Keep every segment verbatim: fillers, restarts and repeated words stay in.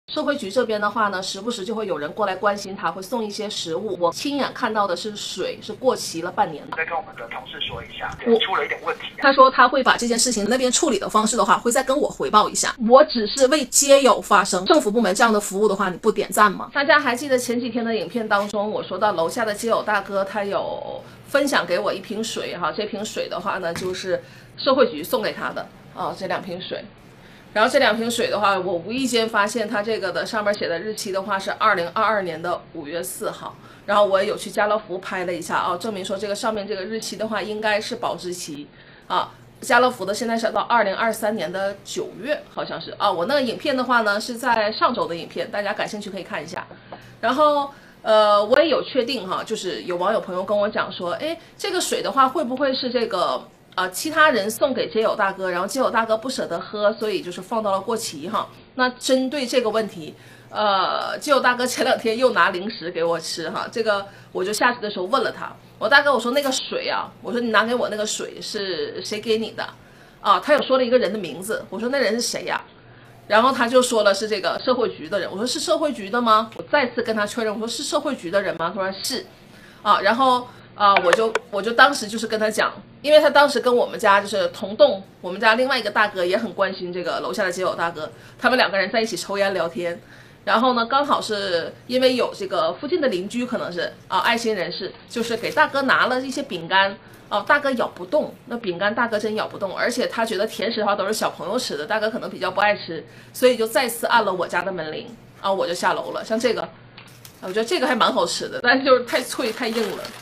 社会局这边的话呢，时不时就会有人过来关心他，会送一些食物。我亲眼看到的是水是过期了半年的。 再跟我们的同事说一下， 我出了一点问题、啊。 他说他会把这件事情那边处理的方式的话，会再跟我回报一下。我只是为街友发声，政府部门这样的服务的话，你不点赞吗？大家还记得前几天的影片当中，我说到楼下的街友大哥他有分享给我一瓶水哈，这瓶水的话呢，就是社会局送给他的啊，这两瓶水。然后这两瓶水的话，我无意间发现它这个的上面写的日期的话是二零二二年的五月四号，然后我也有去家乐福拍了一下啊，证明说这个上面这个日期的话应该是保质期啊。家乐福的现在是到二零二三年的九月，好像是啊。我那个影片的话呢是在上周的影片，大家感兴趣可以看一下。然后呃，我也有确定哈，就是有网友朋友跟我讲说，哎，这个水的话会不会是这个？啊、呃，其他人送给街友大哥，然后街友大哥不舍得喝，所以就是放到了过期哈。那针对这个问题，呃，街友大哥前两天又拿零食给我吃哈，这个我就下去的时候问了他，我大哥我说那个水啊，我说你拿给我那个水是谁给你的？啊，他有说了一个人的名字，我说那人是谁呀、啊？然后他就说了是这个社会局的人，我说是社会局的吗？我再次跟他确认，我说是社会局的人吗？他说是，啊，然后。啊、呃，我就我就当时就是跟他讲，因为他当时跟我们家就是同栋，我们家另外一个大哥也很关心这个楼下的街友大哥，他们两个人在一起抽烟聊天，然后呢，刚好是因为有这个附近的邻居可能是啊爱心人士，就是给大哥拿了一些饼干，啊，大哥咬不动，那饼干大哥真咬不动，而且他觉得甜食的话都是小朋友吃的，大哥可能比较不爱吃，所以就再次按了我家的门铃，啊，我就下楼了。像这个，我觉得这个还蛮好吃的，但是就是太脆太硬了。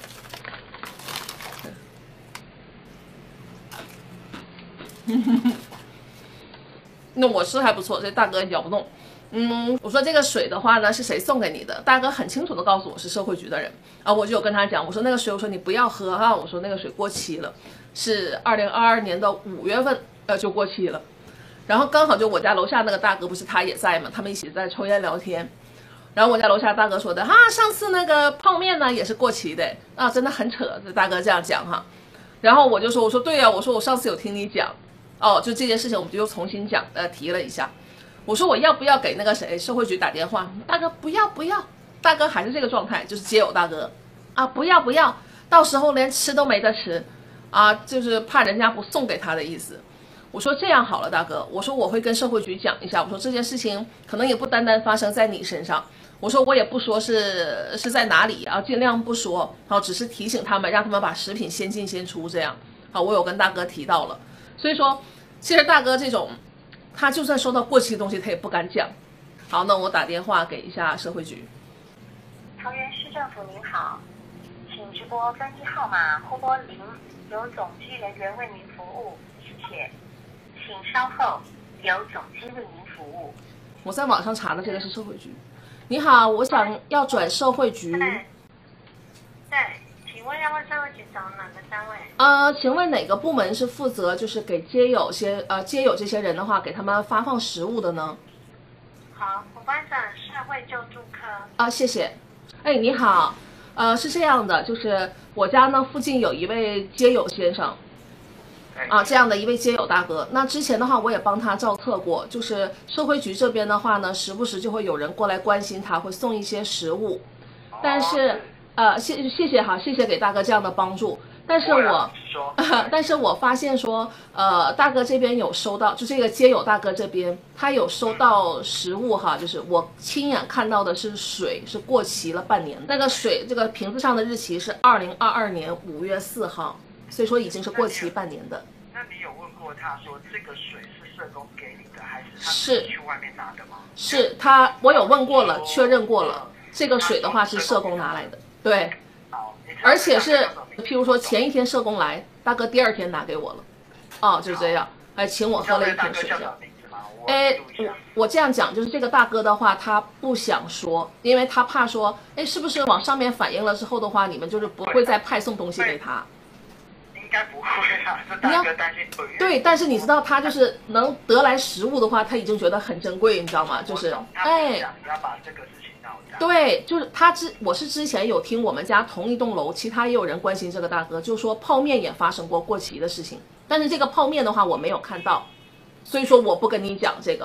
那我吃还不错，这大哥咬不动。嗯，我说这个水的话呢，是谁送给你的？大哥很清楚的告诉我是社会局的人啊，我就有跟他讲，我说那个水，我说你不要喝哈，我说那个水过期了，是二零二二年的五月份呃就过期了。然后刚好就我家楼下那个大哥不是他也在嘛，他们一起在抽烟聊天。然后我家楼下大哥说的哈，上次那个泡面呢也是过期的啊，真的很扯，这大哥这样讲哈。然后我就说，我说对呀、啊，我说我上次有听你讲。哦，就这件事情，我们就又重新讲，呃，提了一下。我说我要不要给那个谁社会局打电话？大哥不要不要，大哥还是这个状态，就是街友大哥啊，不要不要，到时候连吃都没得吃，啊，就是怕人家不送给他的意思。我说这样好了，大哥，我说我会跟社会局讲一下，我说这件事情可能也不单单发生在你身上，我说我也不说是是在哪里啊，尽量不说，好，只是提醒他们，让他们把食品先进先出这样。好，我有跟大哥提到了。所以说，其实大哥这种，他就算收到过期的东西，他也不敢讲。好，那我打电话给一下社会局。 桃园市政府您好，请直拨登记号码或拨零，由总机人员为您服务，谢谢。请稍后，由总机为您服务。 我在网上查的这个是社会局。你好，我想要转社会局。 对，对，请问要问社会局找哪个单位？ 呃，请问哪个部门是负责就是给街友些呃街友这些人的话，给他们发放食物的呢？ 好，我关转社会救助科。 啊，谢谢。哎，你好，呃，是这样的，就是我家呢附近有一位街友先生，啊，这样的一位街友大哥。那之前的话我也帮他照测过，就是社会局这边的话呢，时不时就会有人过来关心他，会送一些食物，但是呃，谢谢谢哈，谢谢给大哥这样的帮助。但是我，但是我发现说，呃，大哥这边有收到，就这个街友大哥这边，他有收到食物哈，就是我亲眼看到的是水是过期了半年，那个水这个瓶子上的日期是二零二二年五月四号，所以说已经是过期半年的。 那你有问过他说这个水是社工给你的，还是他是去外面拿的吗？ 是他，我有问过了，确认过了，这个水的话是社工拿来的，对。而且是，譬如说前一天社工来，大哥第二天拿给我了，哦，就这样，哎，请我喝了一瓶水这样。哎，我我这样讲，就是这个大哥的话，他不想说，因为他怕说，哎，是不是往上面反映了之后的话，你们就是不会再派送东西给他？ 应该不会啊，这大哥担心违约。 对，但是你知道他就是能得来食物的话，他已经觉得很珍贵，你知道吗？就是哎， 你要把这个事情闹大。 对，就是他之我是之前有听我们家同一栋楼，其他也有人关心这个大哥，就说泡面也发生过过期的事情，但是这个泡面的话我没有看到，所以说我不跟你讲这个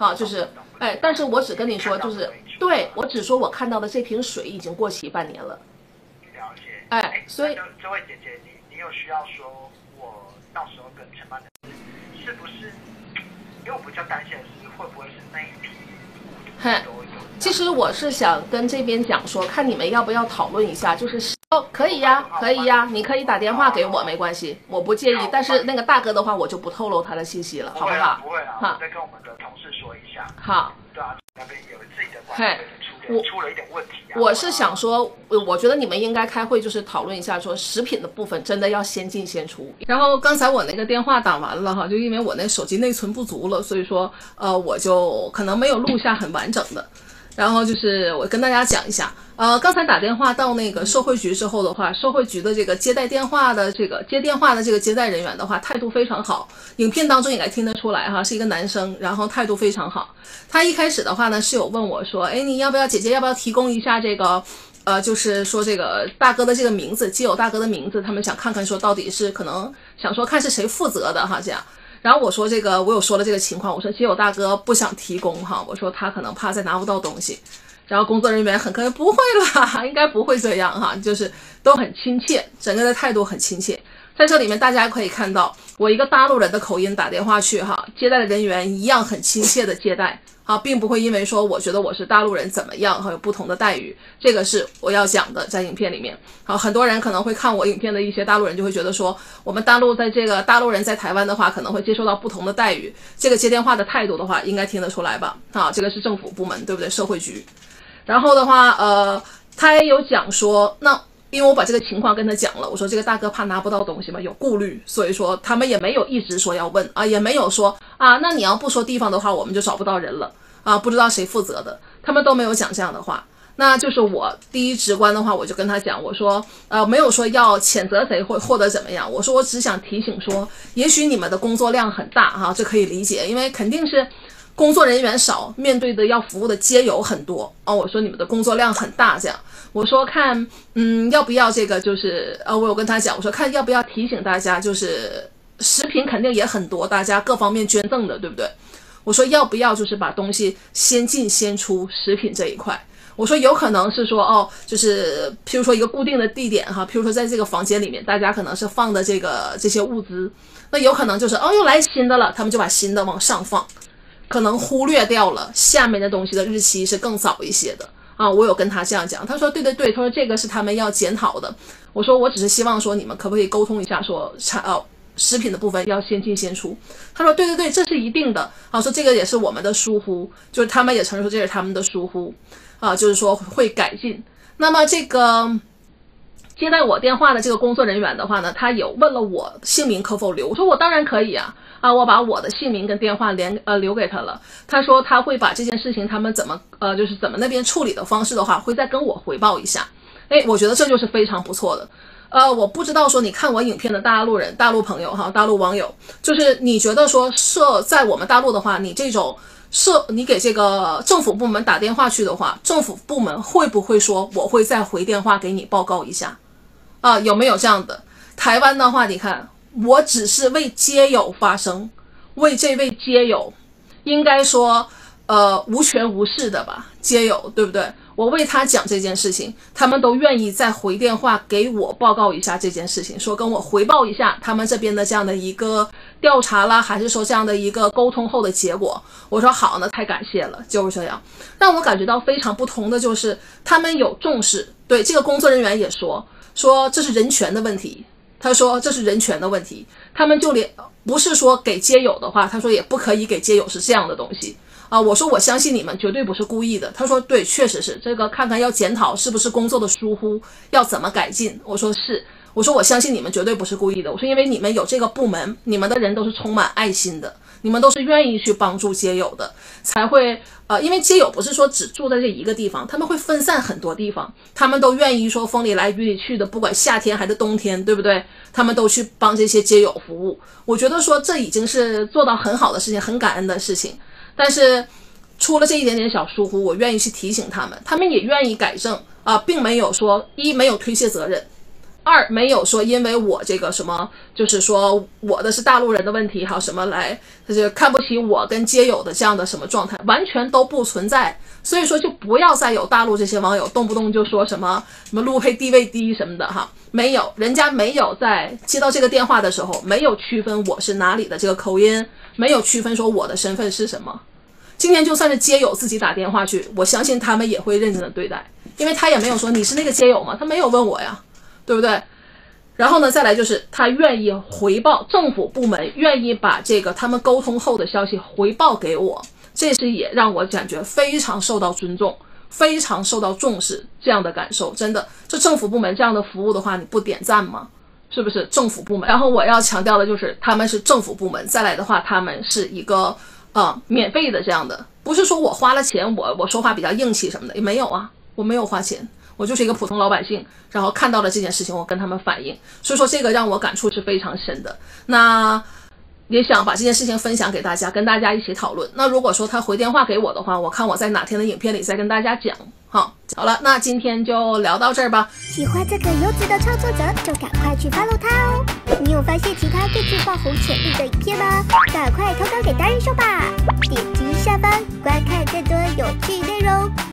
好，就是哎，但是我只跟你说，就是对我只说我看到的这瓶水已经过期半年了。 了解。 哎，所以这位姐姐，你你有需要说我到时候跟承办的是不是？因为我比较担心的是会不会是那一批物都有。 其实我是想跟这边讲说，看你们要不要讨论一下，就是哦，可以呀，可以呀，你可以打电话给我，没关系，我不介意。但是那个大哥的话，我就不透露他的信息了，好不好？ 不会啦，我再跟我们的同事说一下。 好。 对啊，那边有自己的管理出了出了一点问题啊。 我是想说，我觉得你们应该开会，就是讨论一下，说食品的部分真的要先进先出。然后刚才我那个电话打完了哈，就因为我那手机内存不足了，所以说呃我就可能没有录下很完整的。然后就是我跟大家讲一下，呃，刚才打电话到那个社会局之后的话，社会局的这个接待电话的这个接电话的这个接待人员的话，态度非常好，影片当中应该听得出来哈，是一个男生，然后态度非常好。他一开始的话呢是有问我说，哎，你要不要姐姐要不要提供一下这个，呃，就是说这个大哥的这个名字，基友大哥的名字，他们想看看说到底是可能想说看是谁负责的哈，这样。然后我说这个，我有说了这个情况，我说基友大哥不想提供哈，我说他可能怕再拿不到东西。然后工作人员很可能不会啦，应该不会这样哈，就是都很亲切，整个的态度很亲切。在这里面大家可以看到，我一个大陆人的口音打电话去哈，接待的人员一样很亲切的接待啊，并不会因为说我觉得我是大陆人怎么样哈，有不同的待遇，这个是我要讲的，在影片里面。好，很多人可能会看我影片的一些大陆人就会觉得说，我们大陆在这个大陆人在台湾的话，可能会接受到不同的待遇，这个接电话的态度的话，应该听得出来吧？啊，这个是政府部门对不对？社会局。然后的话，呃，他也有讲说，那因为我把这个情况跟他讲了，我说这个大哥怕拿不到东西嘛，有顾虑，所以说他们也没有一直说要问啊，也没有说啊，那你要不说地方的话，我们就找不到人了啊，不知道谁负责的，他们都没有讲这样的话。那就是我第一直观的话，我就跟他讲，我说呃，没有说要谴责谁或或者怎么样，我说我只想提醒说，也许你们的工作量很大哈，这可以理解，因为肯定是工作人员少，面对的要服务的街友很多哦。我说你们的工作量很大，这样我说看，嗯，要不要这个就是呃，我有跟他讲，我说看要不要提醒大家，就是食品肯定也很多，大家各方面捐赠的，对不对？我说要不要就是把东西先进先出，食品这一块。我说有可能是说哦，就是譬如说一个固定的地点哈，譬如说在这个房间里面，大家可能是放的这个这些物资，那有可能就是哦又来新的了，他们就把新的往上放。可能忽略掉了下面的东西的日期是更早一些的啊，我有跟他这样讲，他说对对对，他说这个是他们要检讨的。我说我只是希望说你们可不可以沟通一下，说产呃食品的部分要先进先出。他说对对对，这是一定的啊，说这个也是我们的疏忽，就是他们也承认说这是他们的疏忽啊，就是说会改进。那么这个接待我电话的这个工作人员的话呢，他有问了我姓名可否留，我说我当然可以啊。啊，我把我的姓名跟电话连呃留给他了。他说他会把这件事情他们怎么呃就是怎么那边处理的方式的话，会再跟我回报一下。哎，我觉得这就是非常不错的。呃，我不知道说你看我影片的大陆人、大陆朋友哈、大陆网友，就是你觉得说设在我们大陆的话，你这种设你给这个政府部门打电话去的话，政府部门会不会说我会再回电话给你报告一下？啊，有没有这样的？台湾的话，你看。我只是为街友发声，为这位街友，应该说，呃，无权无势的吧，街友对不对？我为他讲这件事情，他们都愿意再回电话给我报告一下这件事情，说跟我回报一下他们这边的这样的一个调查啦，还是说这样的一个沟通后的结果。我说好，那太感谢了，就是这样。让我感觉到非常不同的就是他们有重视，对这个工作人员也说说这是人权的问题。他说这是人权的问题，他们就连不是说给街友的话，他说也不可以给街友是这样的东西啊。我说我相信你们绝对不是故意的。他说对，确实是这个，看看要检讨是不是工作的疏忽，要怎么改进。我说是，我说我相信你们绝对不是故意的。我说因为你们有这个部门，你们的人都是充满爱心的，你们都是愿意去帮助街友的，才会呃，因为街友不是说只住在这一个地方，他们会分散很多地方，他们都愿意说风里来雨里去的，不管夏天还是冬天，对不对？他们都去帮这些街友服务。我觉得说这已经是做到很好的事情，很感恩的事情。但是出了这一点点小疏忽，我愿意去提醒他们，他们也愿意改正啊、呃，并没有说一没有推卸责任。 二没有说因为我这个什么，就是说我的是大陆人的问题，还有什么来就是看不起我跟街友的这样的什么状态，完全都不存在。所以说就不要再有大陆这些网友动不动就说什么什么陆配地位低什么的哈，没有，人家没有在接到这个电话的时候没有区分我是哪里的这个口音，没有区分说我的身份是什么。今天就算是街友自己打电话去，我相信他们也会认真的对待，因为他也没有说你是那个街友吗？他没有问我呀，对不对？然后呢，再来就是他愿意回报，政府部门愿意把这个他们沟通后的消息回报给我，这是也让我感觉非常受到尊重，非常受到重视这样的感受。真的，这政府部门这样的服务的话，你不点赞吗？是不是政府部门？然后我要强调的就是他们是政府部门，再来的话他们是一个呃免费的这样的，不是说我花了钱我我说话比较硬气什么的，也没有啊，我没有花钱，我就是一个普通老百姓，然后看到了这件事情我跟他们反映，所以说这个让我感触是非常深的。那也想把这件事情分享给大家，跟大家一起讨论。那如果说他回电话给我的话，我看我在哪天的影片里再跟大家讲。好，好了，那今天就聊到这儿吧。 喜欢这个优质的创作者，就赶快去 follow 他哦。你有发现其他更具爆红潜力的影片吗？赶快投稿给达人秀吧！点击下方观看更多有趣内容。